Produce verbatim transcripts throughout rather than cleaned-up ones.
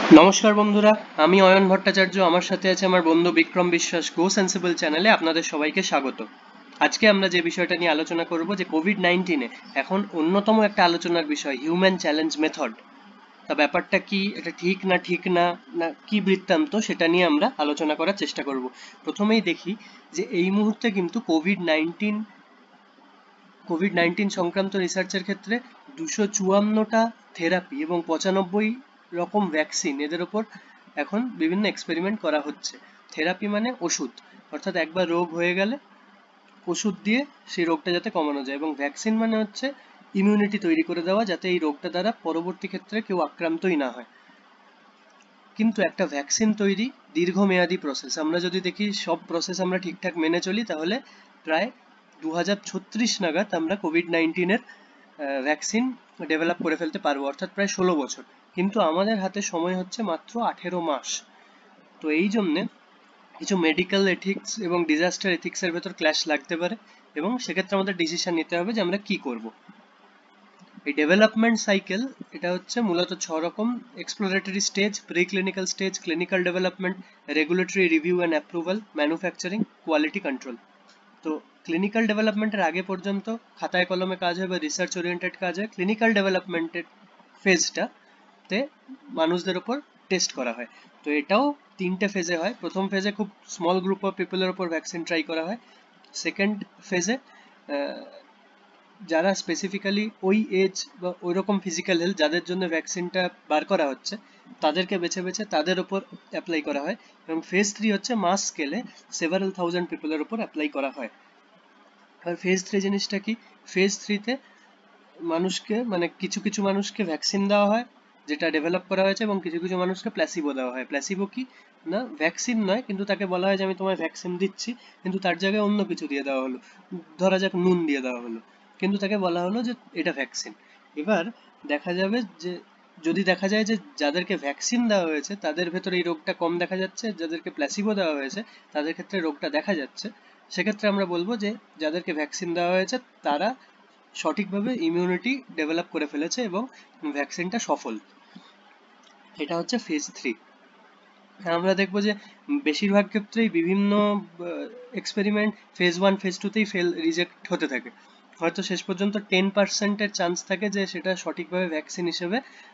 নমস্কার বন্ধুরা, আমি অয়ন ভট্টাচার্য। আমার সাথে আছে আমার বন্ধু বিক্রম বিশ্বাস। গো সেন্সিবল চ্যানেলে আপনাদের সবাইকে স্বাগত। আজকে আমরা যে বিষয়টা নিয়ে আলোচনা করব যে কোভিড নাইন্টিনে এখন অন্যতম একটা আলোচনার বিষয় হিউম্যান চ্যালেঞ্জ মেথড। তা ব্যাপারটা কি, এটা ঠিক না ঠিক না না কি বৃত্তান্ত, সেটা নিয়ে আমরা আলোচনা করার চেষ্টা করব। প্রথমেই দেখি যে এই মুহূর্তে কিন্তু কোভিড নাইন্টিন কোভিড নাইন্টিন সংক্রান্ত রিসার্চের ক্ষেত্রে দুশো চুয়ান্নটা থেরাপি এবং পঁচানব্বই রকম ভ্যাকসিন এদের ওপর এখন বিভিন্ন এক্সপেরিমেন্ট করা হচ্ছে। থেরাপি মানে ওষুধ, অর্থাৎ একবার রোগ হয়ে গেলে ওষুধ দিয়ে সেই রোগটা যাতে কমানো যায়, এবং ভ্যাকসিন মানে হচ্ছে ইমিউনিটি তৈরি করে দেওয়া যাতে এই রোগটা দ্বারা পরবর্তী ক্ষেত্রে কেউ আক্রান্তই না হয়। কিন্তু একটা ভ্যাকসিন তৈরি দীর্ঘমেয়াদী প্রসেস। আমরা যদি দেখি সব প্রসেস আমরা ঠিকঠাক মেনে চলি তাহলে প্রায় দু হাজার ছত্রিশ নাগাদ আমরা কোভিড নাইন্টিনের ভ্যাকসিন ডেভেলপ করে ফেলতে পারবো, অর্থাৎ প্রায় ষোলো বছর। কিন্তু আমাদের হাতে সময় হচ্ছে মাত্র আঠেরো মাস। তো এই জন্যে কিছু মেডিকেল এথিক্স এবং ডিজাস্টার এথিক্সের ভেতর ক্ল্যাশ লাগতে পারে, এবং সেক্ষেত্রে আমাদের ডিসিশন নিতে হবে যে আমরা কি করব। এই ডেভেলপমেন্ট সাইকেল এটা হচ্ছে মূলত ছ রকম: exploratory stage, pre clinical stage, clinical development, regulatory review and approval, manufacturing, quality control. তো ক্লিনিক্যাল ডেভেলপমেন্টের আগে পর্যন্ত খাতায় কলমে কাজ হয় বা রিসার্চ ওরিয়েন্টেড কাজ হয়। ক্লিনিক্যাল ডেভেলপমেন্টের ফেজটাতে মানুষদের ওপর টেস্ট করা হয়। তো এটাও তিনটে ফেজে হয়। প্রথম ফেজে খুব স্মল গ্রুপ অফ পিপলের ওপর ভ্যাকসিন ট্রাই করা হয়। সেকেন্ড ফেজে যারা স্পেসিফিক্যালি ওই এজ বা ওই রকম ফিজিক্যাল হেলথ যাদের জন্য ভ্যাকসিনটা বার করা হচ্ছে তাদেরকে বেছে বেছে তাদের ওপর অ্যাপ্লাই করা হয়। এবং ফেজ থ্রি হচ্ছে মাস স্কেলে সেভারাল থাউজেন্ড পিপলের ওপর অ্যাপ্লাই করা হয়। আর ফেজ থ্রি জিনিসটা কি? ফেজ থ্রিতে মানুষকে মানে কিছু কিছু মানুষকে ভ্যাকসিন দেওয়া হয় যেটা ডেভেলপ করা হয়েছে, এবং কিছু কিছু মানুষকে প্ল্যাসিবো দেওয়া হয়। প্ল্যাসিবো কি না, ভ্যাকসিন নয়, কিন্তু তাকে বলা হয় যে আমি তোমায় ভ্যাকসিন দিচ্ছি, কিন্তু তার জায়গায় অন্য কিছু দিয়ে দেওয়া হলো, ধরা যাক নুন দিয়ে দেওয়া হলো, কিন্তু তাকে বলা হলো যে এটা ভ্যাকসিন। এবার দেখা যাবে যে যদি দেখা যায় যে যাদেরকে ভ্যাকসিন দেওয়া হয়েছে তাদের ভেতরে এই রোগটা কম দেখা যাচ্ছে, যাদেরকে প্ল্যাসিবো দেওয়া হয়েছে তাদের ক্ষেত্রে রোগটা দেখা যাচ্ছে, সেক্ষেত্রে আমরা বলবো যে যাদেরকে ভ্যাকসিন দেওয়া হয়েছে তারা সঠিকভাবে ইমিউনিটি ডেভেলপ করে ফেলেছে এবং ভ্যাকসিনটা সফল। এটা হচ্ছে ফেজ থ্রি। আমরা দেখবো যে বেশিরভাগ ক্ষেত্রেই বিভিন্ন এক্সপেরিমেন্ট ফেজ ওয়ান ফেজ টুতেই ফেল রিজেক্ট হতে থাকে। হয়তো শেষ পর্যন্ত টেন পার্সেন্টের চান্স থাকে যে সেটা সঠিকভাবে ভ্যাকসিন হিসেবে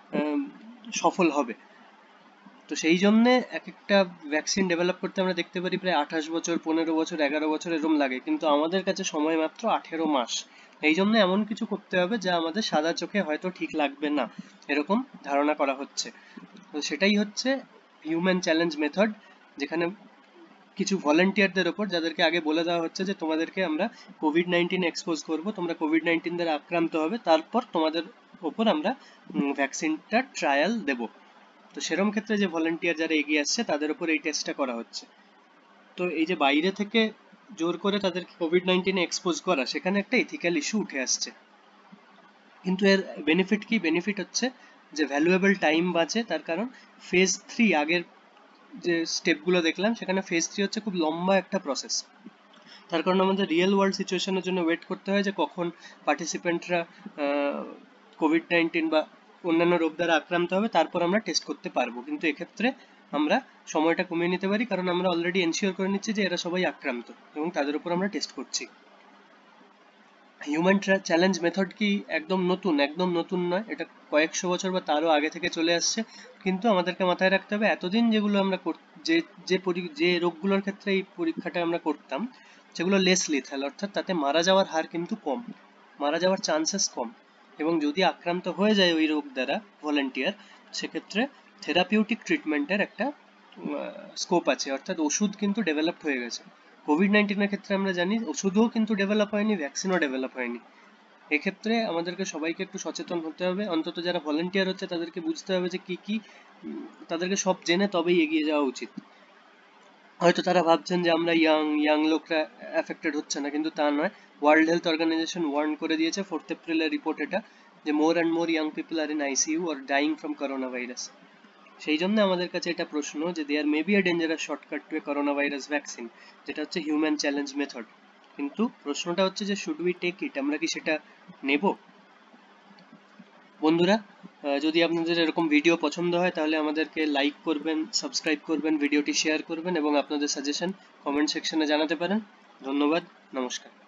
সফল হবে। তো সেই জন্যে এক একটা ভ্যাকসিন ডেভেলপ করতে আমরা দেখতে পারি প্রায় আঠাশ বছর, পনেরো বছর, এগারো বছর এরকম লাগে, কিন্তু আমাদের কাছে সময় মাত্র আঠেরো মাস। এই জন্য এমন কিছু করতে হবে যা আমাদের সাদা চোখে হয়তো ঠিক লাগবে না, এরকম ধারণা করা হচ্ছে। তো সেটাই হচ্ছে হিউম্যান চ্যালেঞ্জ মেথড, যেখানে কিছু ভলেন্টিয়ারদের ওপর, যাদেরকে আগে বলে দেওয়া হচ্ছে যে তোমাদেরকে আমরা কোভিড নাইন্টিন এক্সপোজ করবো, তোমরা কোভিড নাইন্টিন দ্বারা আক্রান্ত হবে, তারপর তোমাদের ওপর আমরা ভ্যাকসিনটা ট্রায়াল দেবো। তো সেরকম ক্ষেত্রে যে ভলেন্টিয়ার যারা এগিয়ে আসছে তাদের উপর এই টেস্টটা করা হচ্ছে। তো এই যে বাইরে থেকে জোর করে তাদেরকে কোভিড নাইন্টিনে এক্সপোজ করা, সেখানে একটা এথিক্যাল ইস্যু উঠে আসছে। কিন্তু এর বেনিফিট কি? বেনিফিট হচ্ছে যে ভ্যালুয়েবল টাইম বাঁচে, তার কারণ ফেজ থ্রি আগের যে স্টেপগুলো দেখলাম সেখানে ফেজ থ্রি হচ্ছে খুব লম্বা একটা প্রসেস। তার কারণ আমাদের রিয়েল ওয়ার্ল্ড সিচুয়েশনের জন্য ওয়েট করতে হয় যে কখন পার্টিসিপেন্টরা কোভিড নাইন্টিন বা অন্যান্য রোগ দ্বারা আক্রান্ত হবে, তারপর আমরা টেস্ট করতে পারবো। কিন্তু এক্ষেত্রে আমরা সময়টা কমিয়ে নিতে পারি, কারণ আমরা অলরেডি এনশিওর করে নিচ্ছি যে এরা সবাই আক্রান্ত এবং তাদের উপর আমরা টেস্ট করছি। হিউম্যান চ্যালেঞ্জ মেথড কি একদম নতুন? একদম নতুন নয়, এটা কয়েকশো বছর বা তারও আগে থেকে চলে আসছে। কিন্তু আমাদেরকে মাথায় রাখতে হবে এতদিন যেগুলো আমরা যে যে যে রোগগুলোর ক্ষেত্রে এই পরীক্ষাটা আমরা করতাম সেগুলো লেস লিথাল, অর্থাৎ তাতে মারা যাওয়ার হার কিন্তু কম, মারা যাওয়ার চান্সেস কম। এবং যদি আক্রান্ত হয়ে যায় ওই রোগ দ্বারা ভলেন্টিয়ার, সেক্ষেত্রে থেরাপিউটিক ট্রিটমেন্টের একটা স্কোপ আছে, অর্থাৎ ওষুধ কিন্তু ডেভেলপড হয়ে গেছে। কোভিড নাইন্টিনের ক্ষেত্রে আমরা জানি ওষুধও কিন্তু ডেভেলপ হয়নি, ভ্যাকসিনও ডেভেলপ হয়নি। এক্ষেত্রে আমাদেরকে সবাইকে একটু সচেতন হতে হবে, অন্তত যারা ভলেন্টিয়ার হচ্ছে তাদেরকে বুঝতে হবে যে কি কি তাদেরকে সব জেনে তবেই এগিয়ে যাওয়া উচিত। হয়তো তারা ভাবছেন যে আমরা ইয়াং ইয়াং লোকরা অ্যাফেক্টেড হচ্ছে না, কিন্তু তা নয়। ওয়ার্ল্ড হেলথ অর্গানাইজেশন ওয়ার্ন করে দিয়েছে ফোর্থ এপ্রিলের রিপোর্ট এটা, যে more and more young people are in ICU are dying from corona virus. সেই জন্য আমাদের কাছে এটা প্রশ্ন যে there may be a dangerous shortcut to a corona virus vaccine, যেটা হচ্ছে হিউম্যান চ্যালেঞ্জ মেথড। কিন্তু প্রশ্নটা হচ্ছে যে শুড উই টেক ইট, আমরা কি সেটা নেব? বন্ধুরা, যদি আপনাদের এরকম ভিডিও পছন্দ হয় তাহলে আমাদেরকে লাইক করবেন, সাবস্ক্রাইব করবেন, ভিডিওটি শেয়ার করবেন এবং আপনাদের সাজেশন কমেন্ট সেকশনে জানাতে পারেন। ধন্যবাদ, নমস্কার।